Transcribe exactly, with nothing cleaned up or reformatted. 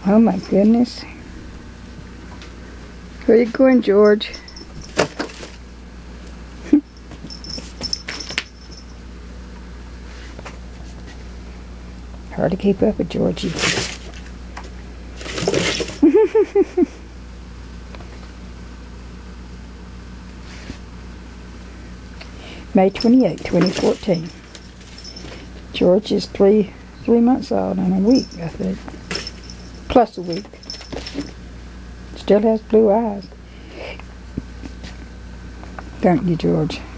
Oh my goodness. Where you going, George? Hard to keep up with Georgie. May twenty-eighth, twenty fourteen. George is three three months old and a week, I think. Plus a week. Still has blue eyes. Don't you, George?